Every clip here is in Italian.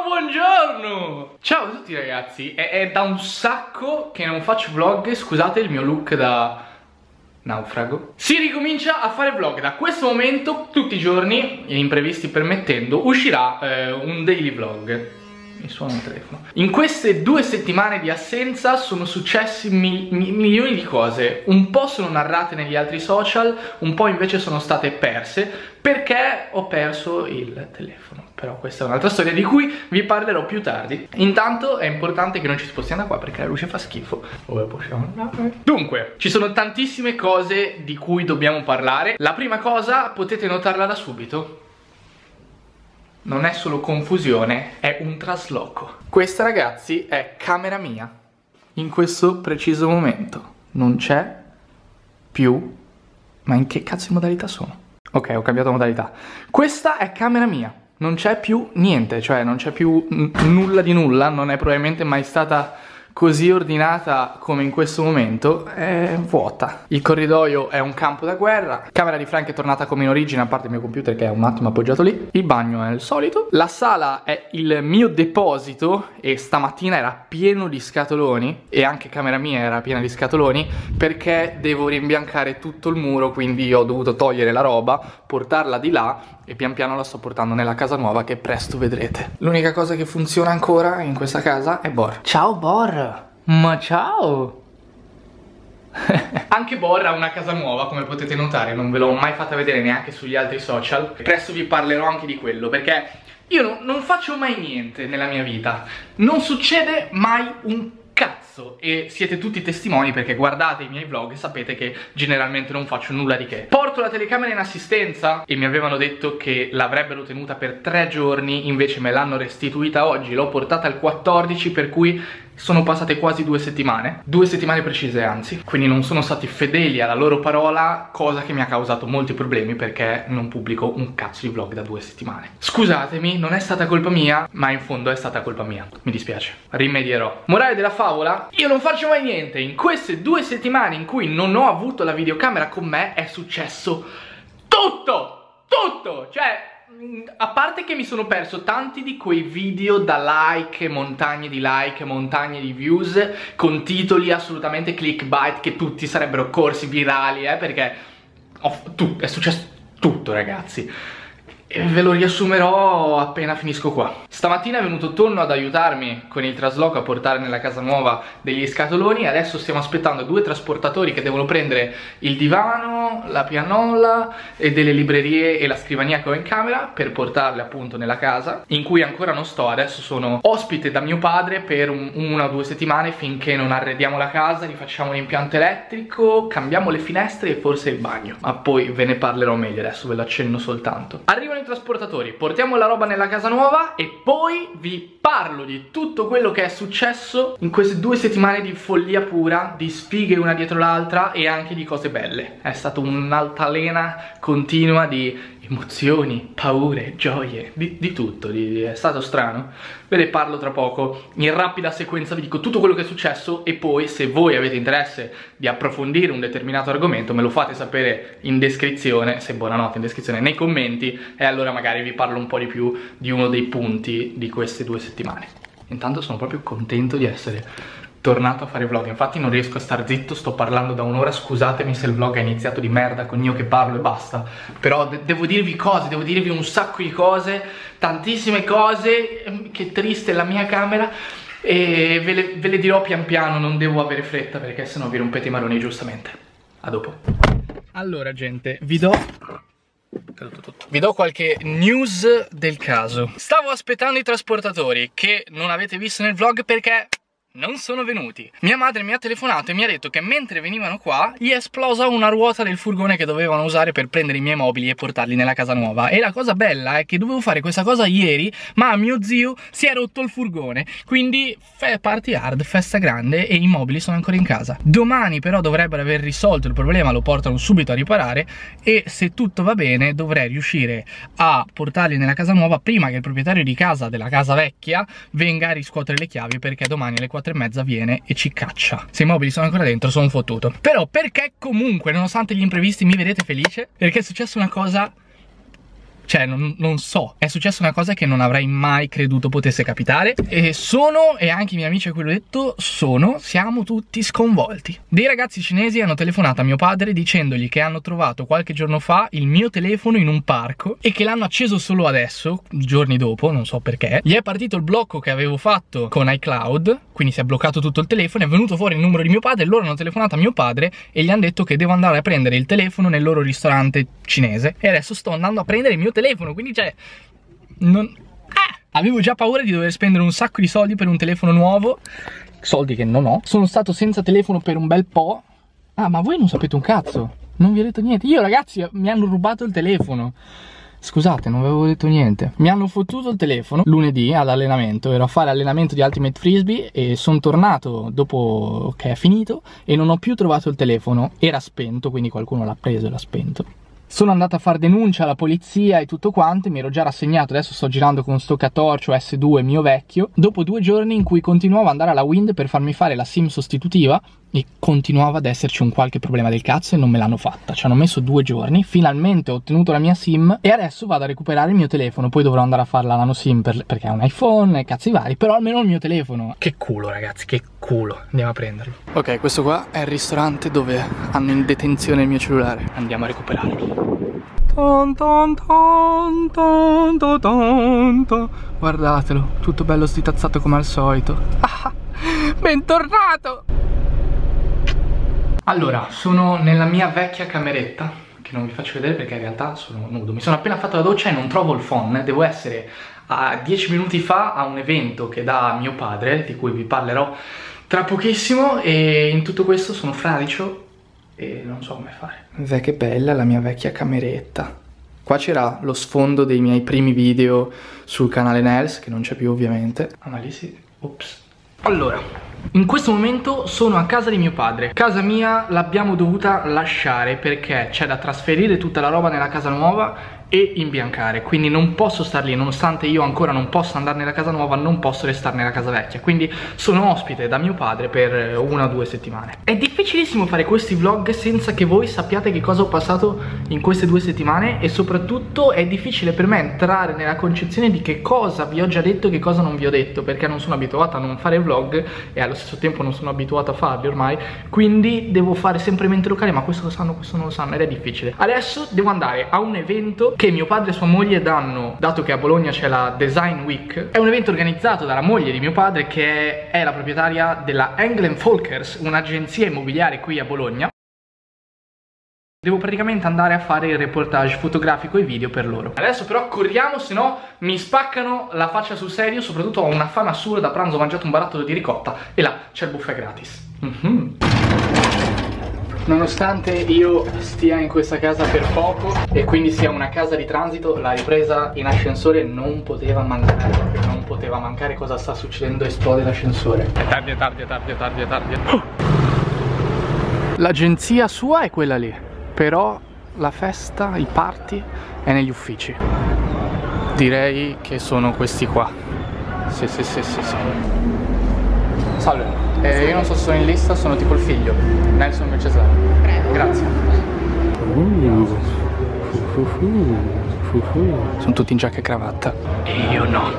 buongiorno! Ciao a tutti ragazzi, è da un sacco che non faccio vlog, scusate il mio look da naufrago. Si ricomincia a fare vlog, da questo momento tutti i giorni, imprevisti permettendo, uscirà un daily vlog. Mi suona il telefono. In queste 2 settimane di assenza sono successi milioni di cose. Un po' sono narrate negli altri social, un po' invece sono state perse perché ho perso il telefono. Però questa è un'altra storia di cui vi parlerò più tardi. Intanto è importante che non ci spostiamo da qua perché la luce fa schifo. Ora possiamo andare. Dunque, ci sono tantissime cose di cui dobbiamo parlare. La prima cosa potete notarla da subito. Non è solo confusione, è un trasloco. Questa ragazzi è camera mia. In questo preciso momento non c'è più. Ma in che cazzo di modalità sono? Ok, ho cambiato modalità. Questa è camera mia. Non c'è più niente, cioè non c'è più nulla di nulla. Non è probabilmente mai stata così ordinata come in questo momento. È vuota. Il corridoio è un campo da guerra. Camera di Frank è tornata come in origine, a parte il mio computer che è un attimo appoggiato lì. Il bagno è il solito. La sala è il mio deposito e stamattina era pieno di scatoloni, e anche camera mia era piena di scatoloni, perché devo rimbiancare tutto il muro, quindi ho dovuto togliere la roba, portarla di là e pian piano la sto portando nella casa nuova che presto vedrete. L'unica cosa che funziona ancora in questa casa è Bor. Ciao Bor! Ma ciao! Anche Bor ha una casa nuova, come potete notare, non ve l'ho mai fatta vedere neanche sugli altri social. Presto vi parlerò anche di quello, perché io non faccio mai niente nella mia vita. Non succede mai un cazzo, e siete tutti testimoni perché guardate i miei vlog e sapete che generalmente non faccio nulla di che. Porto la telecamera in assistenza e mi avevano detto che l'avrebbero tenuta per 3 giorni, invece me l'hanno restituita oggi, l'ho portata al 14, per cui sono passate quasi 2 settimane, 2 settimane precise anzi, quindi non sono stati fedeli alla loro parola, cosa che mi ha causato molti problemi perché non pubblico un cazzo di vlog da 2 settimane. Scusatemi, non è stata colpa mia, ma in fondo è stata colpa mia, mi dispiace, rimedierò. Morale della favola? Io non faccio mai niente. In queste 2 settimane in cui non ho avuto la videocamera con me è successo tutto, cioè a parte che mi sono perso tanti di quei video da like, montagne di views con titoli assolutamente clickbait che tutti sarebbero corsi virali, perché è successo tutto ragazzi. E ve lo riassumerò appena finisco qua. Stamattina è venuto Tonno ad aiutarmi con il trasloco a portare nella casa nuova degli scatoloni. Adesso stiamo aspettando 2 trasportatori che devono prendere il divano, la pianola e delle librerie e la scrivania che ho in camera per portarle appunto nella casa, in cui ancora non sto. Adesso sono ospite da mio padre per 1 o 2 settimane finché non arrediamo la casa, rifacciamo l'impianto elettrico, cambiamo le finestre e forse il bagno. Ma poi ve ne parlerò meglio, adesso ve lo accenno soltanto. Arrivano i trasportatori, portiamo la roba nella casa nuova e poi vi parlo di tutto quello che è successo in queste 2 settimane di follia pura, di sfighe una dietro l'altra e anche di cose belle. È stata un'altalena continua di emozioni, paure, gioie, di tutto, è stato strano. Ve ne parlo tra poco, in rapida sequenza vi dico tutto quello che è successo e poi se voi avete interesse di approfondire un determinato argomento me lo fate sapere in descrizione, se buonanotte in descrizione, nei commenti, e allora magari vi parlo un po' di più di uno dei punti di queste 2 settimane. Intanto sono proprio contento di essere tornato a fare vlog, infatti non riesco a star zitto, sto parlando da 1 ora, scusatemi se il vlog è iniziato di merda con io che parlo e basta, però devo dirvi cose, devo dirvi un sacco di cose, tantissime cose, che triste la mia camera, e ve le dirò pian piano, non devo avere fretta perché sennò vi rompete i maroni giustamente. A dopo. Allora gente, vi do qualche news del caso. Stavo aspettando i trasportatori che non avete visto nel vlog perché non sono venuti. Mia madre mi ha telefonato e mi ha detto che mentre venivano qua gli è esplosa una ruota del furgone che dovevano usare per prendere i miei mobili e portarli nella casa nuova. E la cosa bella è che dovevo fare questa cosa ieri, ma a mio zio si è rotto il furgone, quindi party hard, festa grande, e i mobili sono ancora in casa. Domani però dovrebbero aver risolto il problema, lo portano subito a riparare e se tutto va bene dovrei riuscire a portarli nella casa nuova prima che il proprietario di casa della casa vecchia venga a riscuotere le chiavi, perché domani alle 4:30 viene e ci caccia. Se i mobili sono ancora dentro sono fottuto. Però perché comunque nonostante gli imprevisti mi vedete felice? Perché è successa una cosa Cioè non so, è successa una cosa che non avrei mai creduto potesse capitare. E anche i miei amici a cui l'ho detto, siamo tutti sconvolti. Dei ragazzi cinesi hanno telefonato a mio padre dicendogli che hanno trovato qualche giorno fa il mio telefono in un parco e che l'hanno acceso solo adesso, giorni dopo, non so perché. Gli è partito il blocco che avevo fatto con iCloud, quindi si è bloccato tutto il telefono, è venuto fuori il numero di mio padre, loro hanno telefonato a mio padre e gli hanno detto che devo andare a prendere il telefono nel loro ristorante cinese. E adesso sto andando a prendere il mio telefono, quindi cioè avevo già paura di dover spendere un sacco di soldi per un telefono nuovo, soldi che non ho. Sono stato senza telefono per un bel po'. Ah, ma voi non sapete un cazzo, non vi ho detto niente. Io, ragazzi, mi hanno rubato il telefono. Scusate, non vi avevo detto niente. Mi hanno fottuto il telefono lunedì all'allenamento. Ero a fare allenamento di Ultimate Frisbee e sono tornato dopo che è finito e non ho più trovato il telefono. Era spento, quindi qualcuno l'ha preso e l'ha spento. Sono andato a fare denuncia alla polizia e tutto quanto, mi ero già rassegnato, adesso sto girando con sto catorcio S2 mio vecchio, dopo 2 giorni in cui continuavo ad andare alla Wind per farmi fare la SIM sostitutiva e continuava ad esserci un qualche problema del cazzo e non me l'hanno fatta. Ci hanno messo 2 giorni, finalmente ho ottenuto la mia SIM e adesso vado a recuperare il mio telefono, poi dovrò andare a fare la nano SIM perché è un iPhone e cazzi vari, però almeno il mio telefono. Che culo, ragazzi, che culo, andiamo a prenderlo. Ok, questo qua è il ristorante dove hanno in detenzione il mio cellulare, andiamo a recuperarlo. Guardatelo, tutto bello stitazzato come al solito. Bentornato! Allora, sono nella mia vecchia cameretta, che non vi faccio vedere perché in realtà sono nudo. Mi sono appena fatto la doccia e non trovo il phone. Devo essere a 10 minuti fa a un evento che dà mio padre, di cui vi parlerò tra pochissimo, e in tutto questo sono fradicio e non so come fare. Guarda che bella la mia vecchia cameretta. Qua c'era lo sfondo dei miei primi video sul canale Nels, che non c'è più ovviamente. Ah, ma lì sì, ops. Allora, in questo momento sono a casa di mio padre. Casa mia l'abbiamo dovuta lasciare perché c'è da trasferire tutta la roba nella casa nuova e imbiancare, quindi non posso star lì, nonostante io ancora non possa andare nella casa nuova, non posso restare nella casa vecchia, quindi sono ospite da mio padre per 1 o 2 settimane. È difficilissimo fare questi vlog senza che voi sappiate che cosa ho passato in queste 2 settimane e soprattutto è difficile per me entrare nella concezione di che cosa vi ho già detto e che cosa non vi ho detto, perché non sono abituato a non fare vlog e allo stesso tempo non sono abituato a farli ormai, quindi devo fare sempre mente locale, ma questo lo sanno, questo non lo sanno, ed è difficile. Adesso devo andare a un evento che mio padre e sua moglie danno, dato che a Bologna c'è la Design Week. È un evento organizzato dalla moglie di mio padre, che è la proprietaria della Englen Folkers, un'agenzia immobiliare qui a Bologna. Devo praticamente andare a fare il reportage fotografico e video per loro. Adesso però corriamo, se no mi spaccano la faccia sul serio. Soprattutto ho una fame assurda, da pranzo ho mangiato un barattolo di ricotta e là c'è il buffet gratis. Nonostante io stia in questa casa per poco e quindi sia una casa di transito, la ripresa in ascensore non poteva mancare, non poteva mancare. Cosa sta succedendo? Esplode l'ascensore. È tardi, è tardi, è tardi, è tardi, è tardi. L'agenzia sua è quella lì, però la festa, il party è negli uffici. Direi che sono questi qua. Sì. Salve. Io non so se sono in lista, sono tipo il figlio Nelson Cesare. Prego. Grazie. Sono tutti in giacca e cravatta e io no.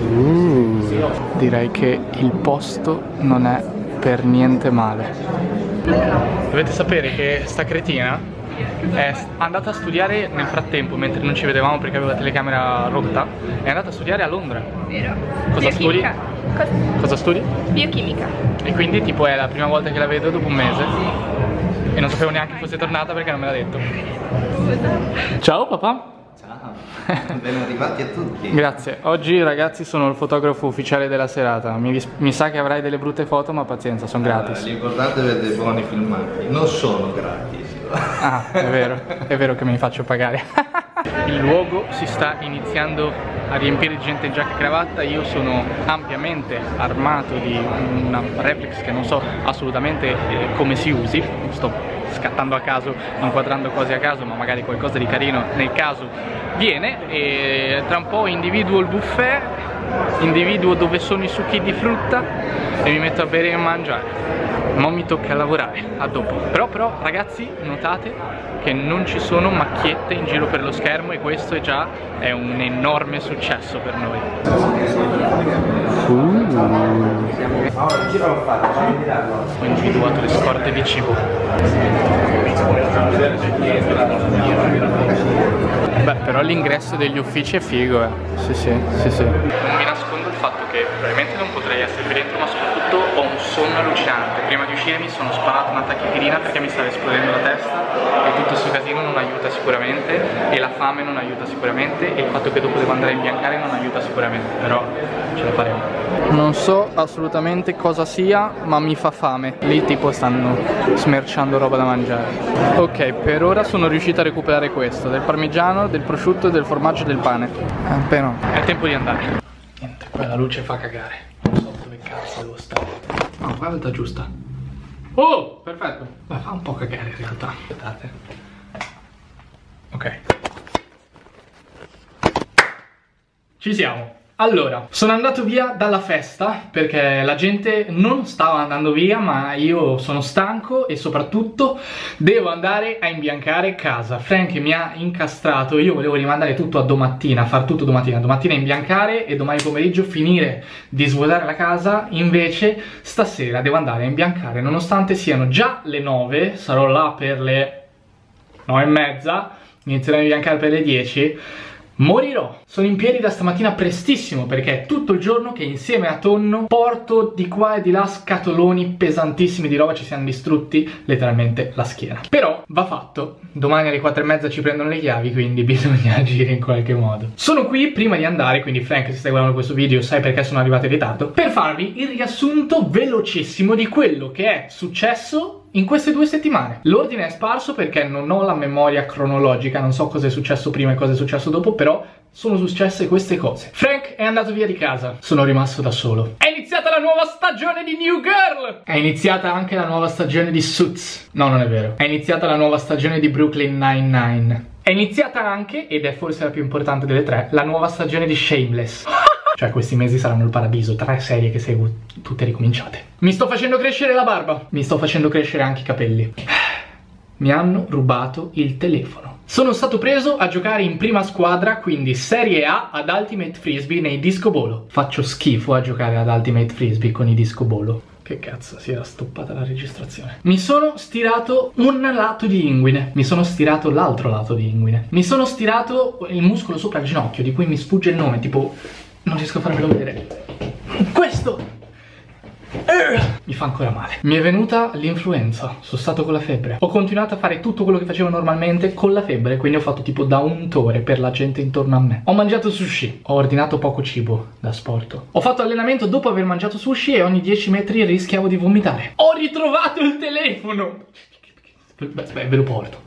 Direi che il posto non è per niente male. Dovete sapere che sta cretina è andata a studiare nel frattempo, mentre non ci vedevamo perché aveva la telecamera rotta. È andata a studiare a Londra. Vero. Cosa studi? Cosa studi? Biochimica. E quindi tipo è la prima volta che la vedo dopo un mese e non sapevo neanche fosse tornata perché non me l'ha detto. Ciao papà. Ciao, ben arrivati a tutti. Grazie. Oggi ragazzi sono il fotografo ufficiale della serata. Mi sa che avrai delle brutte foto, ma pazienza, sono gratis. L'importante è avere dei buoni filmati. Non sono gratis. Ah, è vero che me li faccio pagare. Il luogo si sta iniziando a riempire di gente in giacca e cravatta. Io sono ampiamente armato di una reflex che non so assolutamente come si usi. Sto scattando a caso, inquadrando cose a caso, ma magari qualcosa di carino nel caso viene. E tra un po' individuo il buffet, individuo dove sono i succhi di frutta e mi metto a bere e a mangiare. Mo mi tocca lavorare, a dopo. Però ragazzi, notate che non ci sono macchiette in giro per lo schermo e questo è già un enorme successo per noi. Ho individuato le scorte di cibo. Beh, però l'ingresso degli uffici è figo, Sì. Non mi nascondo il fatto che probabilmente non potrei essere qui dentro, ma soprattutto ho un sonno allucinante. Prima di uscire mi sono sparato una tachipirina perché mi stava esplodendo la testa e tutto questo casino non aiuta sicuramente, e la fame non aiuta sicuramente, e il fatto che dopo devo andare a imbiancare non aiuta sicuramente, però ce la faremo. Non so assolutamente cosa sia, ma mi fa fame. Lì tipo stanno smerciando roba da mangiare. Ok, per ora sono riuscito a recuperare questo, del parmigiano, del prosciutto, del formaggio e del pane. Però è tempo di andare. Niente, poi la luce fa cagare. Non so dove cazzo devo stare. No, qua è la giusta. Oh, perfetto. Beh, fa un po' cagare in realtà. Aspettate. Ok. Ci siamo. Allora, sono andato via dalla festa perché la gente non stava andando via, ma io sono stanco e soprattutto devo andare a imbiancare casa. Frank mi ha incastrato, io volevo rimandare tutto a domattina, far tutto domattina imbiancare e domani pomeriggio finire di svuotare la casa. Invece stasera devo andare a imbiancare, nonostante siano già le 9, sarò là per le 9:30, inizierò a imbiancare per le 10. Morirò. Sono in piedi da stamattina prestissimo perché è tutto il giorno che insieme a Tonno porto di qua e di là scatoloni pesantissimi di roba, ci siamo distrutti letteralmente la schiena. Però va fatto. Domani alle 4:30 ci prendono le chiavi, quindi bisogna agire in qualche modo. Sono qui prima di andare, quindi Frank, se stai guardando questo video sai perché sono arrivato in ritardo, per farvi il riassunto velocissimo di quello che è successo in queste 2 settimane. L'ordine è sparso perché non ho la memoria cronologica, non so cosa è successo prima e cosa è successo dopo, però sono successe queste cose. Frank è andato via di casa, sono rimasto da solo. È iniziata la nuova stagione di New Girl! È iniziata anche la nuova stagione di Suits. No, non è vero. È iniziata la nuova stagione di Brooklyn Nine-Nine. È iniziata anche, ed è forse la più importante delle 3, la nuova stagione di Shameless. Cioè questi mesi saranno il paradiso, 3 serie che seguo, tutte ricominciate. Mi sto facendo crescere la barba, mi sto facendo crescere anche i capelli. Mi hanno rubato il telefono. Sono stato preso a giocare in prima squadra, quindi Serie A ad Ultimate Frisbee nei discobolo. Faccio schifo a giocare ad Ultimate Frisbee con i discobolo. Che cazzo, si era stoppata la registrazione. Mi sono stirato un lato di inguine. Mi sono stirato l'altro lato di inguine. Mi sono stirato il muscolo sopra il ginocchio, di cui mi sfugge il nome, tipo... non riesco a farvelo vedere. Questo! Mi fa ancora male. Mi è venuta l'influenza, sono stato con la febbre. Ho continuato a fare tutto quello che facevo normalmente con la febbre, quindi ho fatto tipo da untore per la gente intorno a me. Ho mangiato sushi, ho ordinato poco cibo da sport. Ho fatto allenamento dopo aver mangiato sushi e ogni 10 metri rischiavo di vomitare. Ho ritrovato il telefono! Beh, ve lo porto.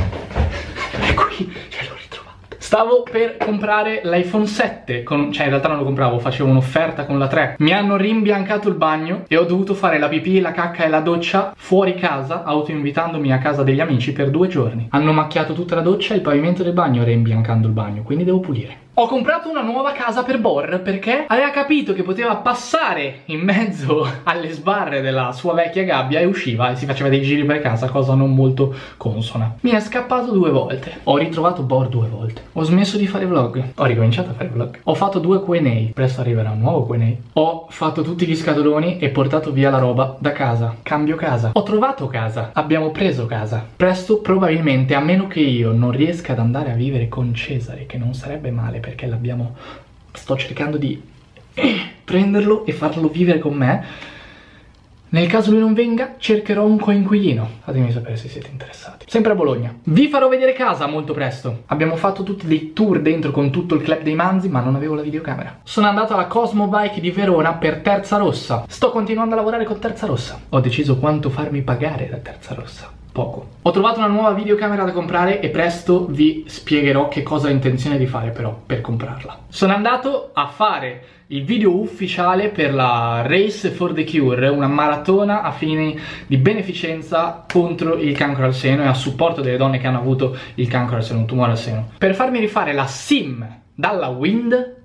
E qui ce l'ho ritrovato. Stavo per comprare l'iPhone 7, cioè in realtà non lo compravo, facevo un'offerta con la 3. Mi hanno rimbiancato il bagno e ho dovuto fare la pipì, la cacca e la doccia fuori casa, autoinvitandomi a casa degli amici per 2 giorni. Hanno macchiato tutta la doccia e il pavimento del bagno rimbiancando il bagno, quindi devo pulire. Ho comprato una nuova casa per Bor perché aveva capito che poteva passare in mezzo alle sbarre della sua vecchia gabbia e usciva e si faceva dei giri per casa, cosa non molto consona. Mi è scappato 2 volte. Ho ritrovato Bor 2 volte. Ho smesso di fare vlog. Ho ricominciato a fare vlog. Ho fatto 2 Q&A. Presto arriverà un nuovo Q&A. Ho fatto tutti gli scatoloni e portato via la roba da casa. Cambio casa. Ho trovato casa. Abbiamo preso casa. Presto probabilmente, a meno che io non riesca ad andare a vivere con Cesare, che non sarebbe male perché l'abbiamo... sto cercando di prenderlo e farlo vivere con me. Nel caso lui non venga, cercherò un coinquilino. Fatemi sapere se siete interessati. Sempre a Bologna. Vi farò vedere casa molto presto. Abbiamo fatto tutti dei tour dentro con tutto il club dei Manzi, ma non avevo la videocamera. Sono andato alla Cosmo Bike di Verona per Terza Rossa. Sto continuando a lavorare con Terza Rossa. Ho deciso quanto farmi pagare da Terza Rossa. Poco. Ho trovato una nuova videocamera da comprare e presto vi spiegherò che cosa ho intenzione di fare però per comprarla. Sono andato a fare il video ufficiale per la Race for the Cure, una maratona a fini di beneficenza contro il cancro al seno e a supporto delle donne che hanno avuto il cancro al seno, un tumore al seno. Per farmi rifare la SIM dalla Wind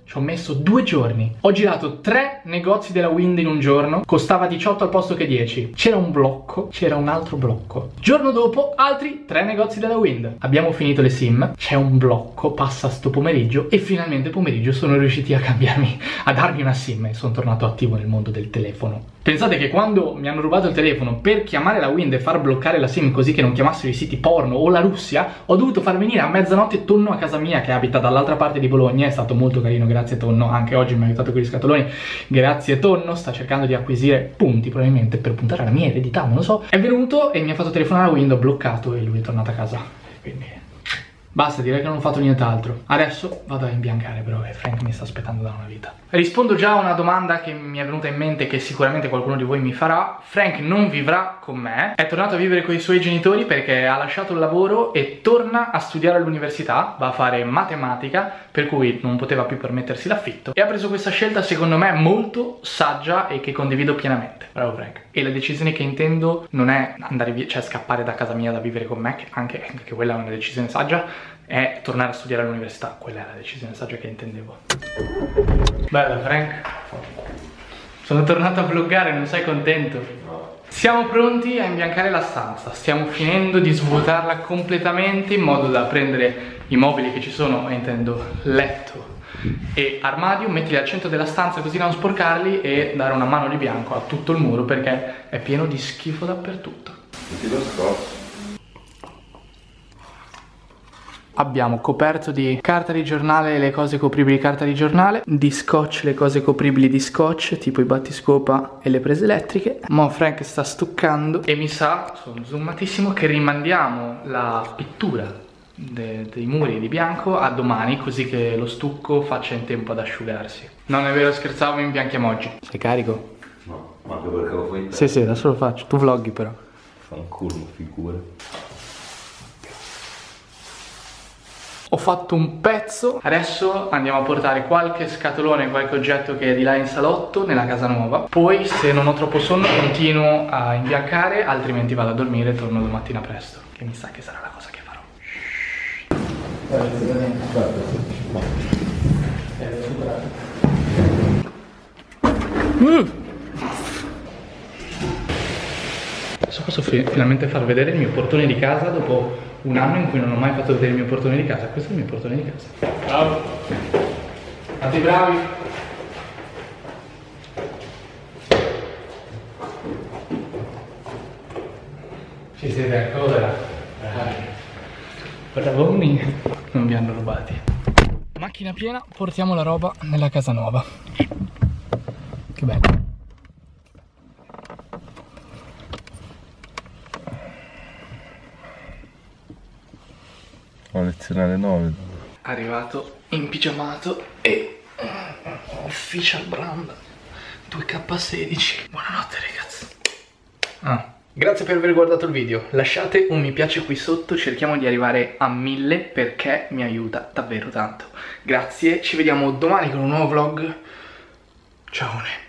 Ci ho messo 2 giorni. Ho girato 3 negozi della Wind in un giorno. Costava 18 al posto che 10. C'era un blocco, c'era un altro blocco. Giorno dopo, altri 3 negozi della Wind. Abbiamo finito le SIM. C'è un blocco, passa sto pomeriggio. E finalmente pomeriggio sono riusciti a cambiarmi, a darmi una SIM. E sono tornato attivo nel mondo del telefono. Pensate che quando mi hanno rubato il telefono per chiamare la Wind e far bloccare la SIM così che non chiamassero i siti porno o la Russia, ho dovuto far venire a mezzanotte Tonno a casa mia, che abita dall'altra parte di Bologna. È stato molto carino, grazie Tonno. Anche oggi mi ha aiutato con gli scatoloni. Grazie Tonno, sta cercando di acquisire punti probabilmente per puntare alla mia eredità, non lo so. È venuto e mi ha fatto telefonare la Wind, ho bloccato e lui è tornato a casa. Quindi basta, direi che non ho fatto nient'altro. Adesso vado a imbiancare però, e Frank mi sta aspettando da una vita. Rispondo già a una domanda che mi è venuta in mente, che sicuramente qualcuno di voi mi farà. Frank non vivrà con me, è tornato a vivere con i suoi genitori perché ha lasciato il lavoro e torna a studiare all'università, va a fare matematica, per cui non poteva più permettersi l'affitto. E ha preso questa scelta secondo me molto saggia e che condivido pienamente. Bravo Frank. E la decisione che intendo non è andare via, cioè scappare da casa mia da vivere con me, che anche quella è una decisione saggia, è tornare a studiare all'università. Quella è la decisione saggia che intendevo. Bello Frank, sono tornato a vloggare, non sei contento? No. Siamo pronti a imbiancare la stanza, stiamo finendo di svuotarla completamente in modo da prendere i mobili che ci sono, intendo letto e armadio, metterli al centro della stanza così da non sporcarli e dare una mano di bianco a tutto il muro perché è pieno di schifo dappertutto. Metti lo scorso. Abbiamo coperto di carta di giornale le cose copribili di carta di giornale, di scotch le cose copribili di scotch, tipo i battiscopa e le prese elettriche. Mo Frank sta stuccando e mi sa, sono zoomatissimo, che rimandiamo la pittura dei muri di bianco a domani, così che lo stucco faccia in tempo ad asciugarsi. Non è vero, scherzavo, mi imbianchiamo oggi. Sei carico? No, ma anche perché lo fai te. Sì, sì, adesso lo faccio, tu vloggi però. Fanculo, figura. Ho fatto un pezzo, adesso andiamo a portare qualche scatolone, qualche oggetto che è di là in salotto, nella casa nuova. Poi se non ho troppo sonno continuo a imbiancare, altrimenti vado a dormire e torno domattina presto, che mi sa che sarà la cosa che farò. Adesso posso finalmente far vedere il mio portone di casa dopo un anno in cui non ho mai fatto vedere il mio portone di casa. Questo è il mio portone di casa. Bravo. Fate bravi. Ci siete ancora? Bravi. Bravoni. Non vi hanno rubati. Macchina piena, portiamo la roba nella casa nuova. Che bello. Ho lezione alle 9. Arrivato in pigiamato e official brand 2K16. Buonanotte ragazzi. Grazie per aver guardato il video. Lasciate un mi piace qui sotto, cerchiamo di arrivare a 1000 perché mi aiuta davvero tanto. Grazie, ci vediamo domani con un nuovo vlog. Ciao.